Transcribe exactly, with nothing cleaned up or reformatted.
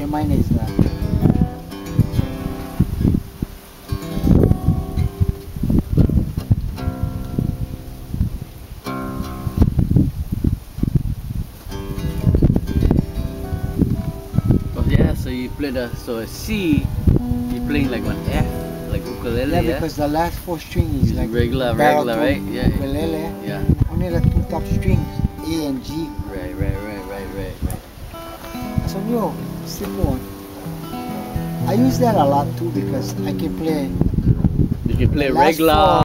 A minor is that. Oh yeah, so you play the so a C, you playing like an F, like ukulele. Yeah, Yeah, because the last four string is like regular, baritone regular, right? Yeah, ukulele. yeah. Only the two top strings, A and G. Right, right, right, right, right, right. So new, simple one. I use that a lot too because I can play. You can play the last regular. four